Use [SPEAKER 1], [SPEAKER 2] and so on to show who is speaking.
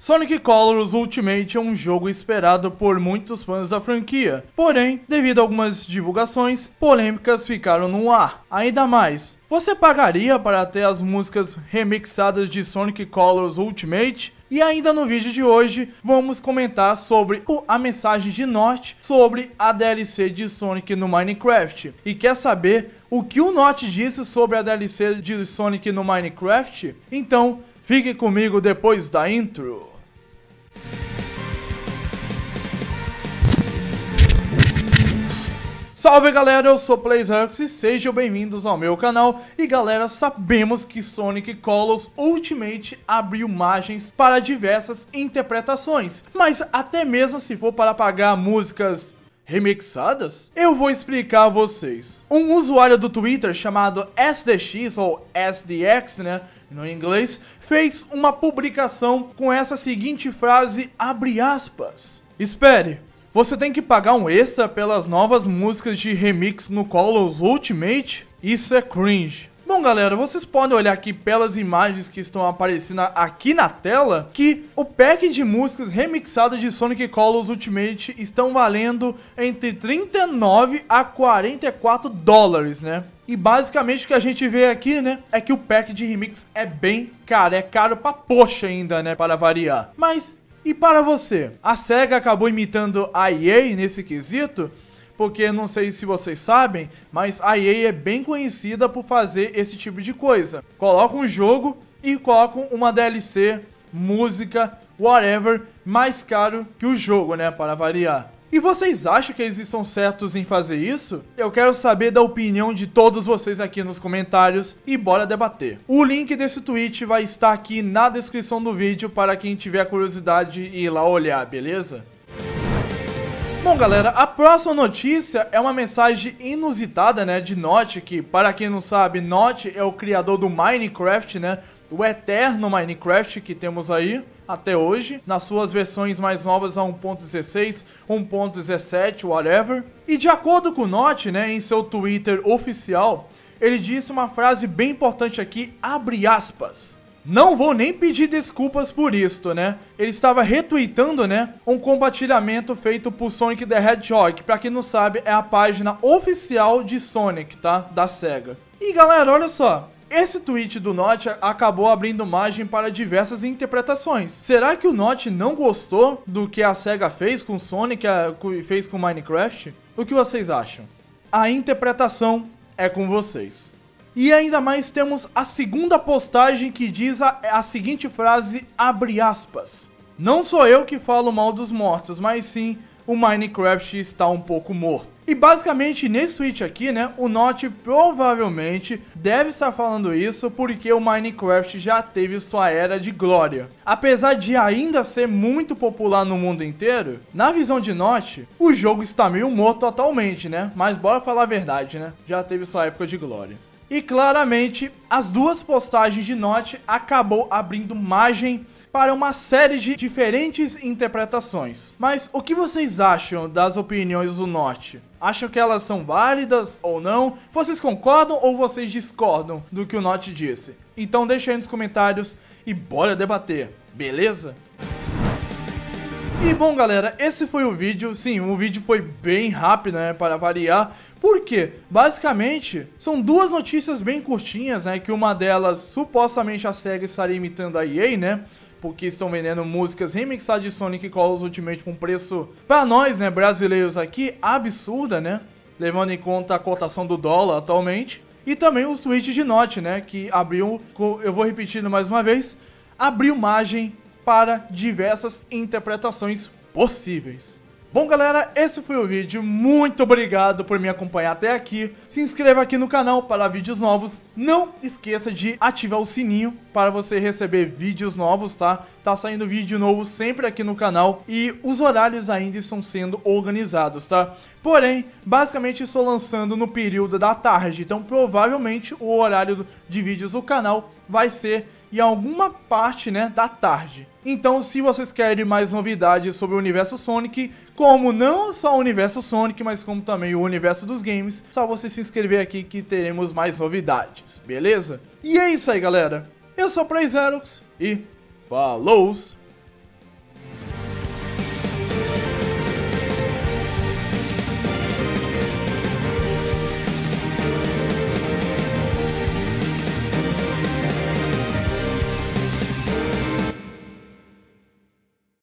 [SPEAKER 1] Sonic Colors Ultimate é um jogo esperado por muitos fãs da franquia, porém, devido a algumas divulgações, polêmicas ficaram no ar. Ainda mais, você pagaria para ter as músicas remixadas de Sonic Colors Ultimate? E ainda no vídeo de hoje, vamos comentar sobre a mensagem de Notch sobre a DLC de Sonic no Minecraft. E quer saber o que o Notch disse sobre a DLC de Sonic no Minecraft? Então, fique comigo depois da intro. Salve galera, eu sou PlayZerux e sejam bem-vindos ao meu canal. E galera, sabemos que Sonic Colors Ultimate abriu margens para diversas interpretações, mas até mesmo se for para pagar músicas remixadas, eu vou explicar a vocês. Um usuário do Twitter chamado SDX ou SDX, né, no inglês, fez uma publicação com essa seguinte frase, abre aspas: espere, você tem que pagar um extra pelas novas músicas de remix no Colors Ultimate? Isso é cringe. Bom galera, vocês podem olhar aqui pelas imagens que estão aparecendo aqui na tela que o pack de músicas remixadas de Sonic Colors Ultimate estão valendo entre 39 a 44 dólares, né? E basicamente o que a gente vê aqui, né, é que o pack de remix é bem caro, é caro pra poxa ainda, né, para variar. Mas e para você? A SEGA acabou imitando a EA nesse quesito? Porque não sei se vocês sabem, mas a EA é bem conhecida por fazer esse tipo de coisa. Colocam um jogo e colocam uma DLC, música, whatever, mais caro que o jogo, né, para variar. E vocês acham que eles estão certos em fazer isso? Eu quero saber da opinião de todos vocês aqui nos comentários e bora debater. O link desse tweet vai estar aqui na descrição do vídeo para quem tiver curiosidade e ir lá olhar, beleza? Bom galera, a próxima notícia é uma mensagem inusitada, né, de Notch, que para quem não sabe, Notch é o criador do Minecraft, né, o eterno Minecraft que temos aí até hoje, nas suas versões mais novas a 1.16, 1.17, whatever. E de acordo com o Notch, né, em seu Twitter oficial, ele disse uma frase bem importante aqui, abre aspas. Não vou nem pedir desculpas por isto, né? Ele estava retweetando, né, um compartilhamento feito por Sonic the Hedgehog. Pra quem não sabe, é a página oficial de Sonic, tá? Da SEGA. E galera, olha só. Esse tweet do Notch acabou abrindo margem para diversas interpretações. Será que o Notch não gostou do que a SEGA fez com Sonic e fez com Minecraft? O que vocês acham? A interpretação é com vocês. E ainda mais temos a segunda postagem que diz a seguinte frase, abre aspas. Não sou eu que falo mal dos mortos, mas sim o Minecraft está um pouco morto. E basicamente nesse tweet aqui, né, o Notch provavelmente deve estar falando isso porque o Minecraft já teve sua era de glória. Apesar de ainda ser muito popular no mundo inteiro, na visão de Notch, o jogo está meio morto atualmente, né? Mas bora falar a verdade, né? Já teve sua época de glória. E claramente, as duas postagens de Notch acabou abrindo margem para uma série de diferentes interpretações. Mas o que vocês acham das opiniões do Notch? Acham que elas são válidas ou não? Vocês concordam ou vocês discordam do que o Notch disse? Então deixa aí nos comentários e bora debater, beleza? E bom galera, esse foi o vídeo. Sim, o vídeo foi bem rápido, né, para variar. Por quê? Basicamente, são duas notícias bem curtinhas, né, que uma delas, supostamente a SEGA estaria imitando a EA, né, porque estão vendendo músicas remixadas de Sonic Colors Ultimate com preço, pra nós, né, brasileiros aqui, absurda, né, levando em conta a cotação do dólar atualmente. E também os tweets de Notch, né, que abriu, eu vou repetindo mais uma vez, abriu margem para diversas interpretações possíveis. Bom galera, esse foi o vídeo, muito obrigado por me acompanhar até aqui. Se inscreva aqui no canal para vídeos novos, não esqueça de ativar o sininho para você receber vídeos novos, tá? Tá saindo vídeo novo sempre aqui no canal e os horários ainda estão sendo organizados, tá? Porém, basicamente estou lançando no período da tarde, então provavelmente o horário de vídeos do canal vai ser em alguma parte, né, da tarde. Então, se vocês querem mais novidades sobre o universo Sonic, como não só o universo Sonic, mas como também o universo dos games, só você se inscrever aqui que teremos mais novidades, beleza? E é isso aí, galera. Eu sou o PlayZerux e falou!